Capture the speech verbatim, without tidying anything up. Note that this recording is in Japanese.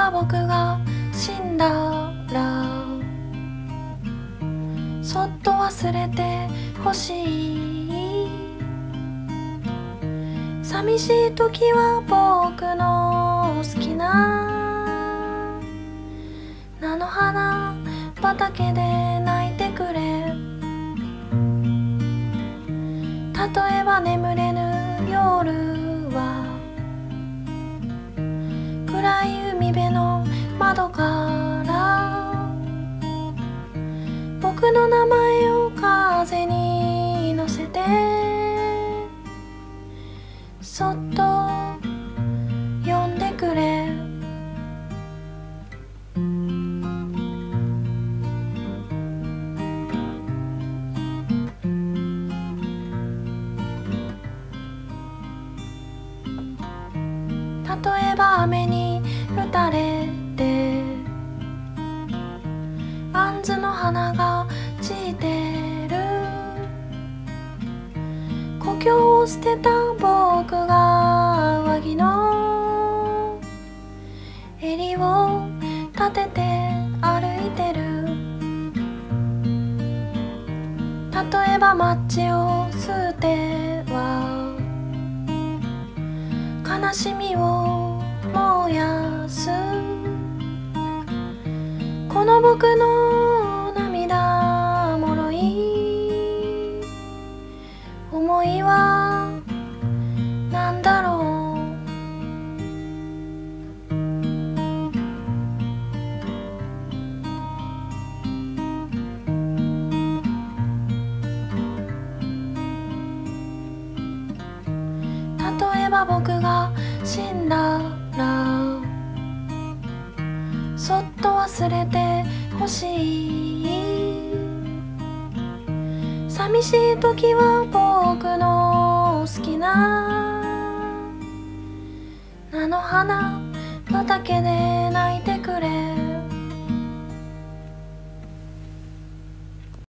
ば僕が死んだらそっと忘れてほしい。寂しい時は僕の好きな菜の花畑で泣いてくれ。例えば眠れぬ夜は暗い海辺の窓から僕の名前を風に乗せてそっと呼んでくれ。例えば雨に打たれて杏の花が散ってる。故郷を捨てた僕が上着の襟を立てて歩いてる。例えばマッチを吸っては悲しみを燃やす。この僕の涙もろい思いは何だろう。例えば僕が死んだらそっと忘れてほしい。寂しい時は僕の好きな菜の花畑で泣いてくれ。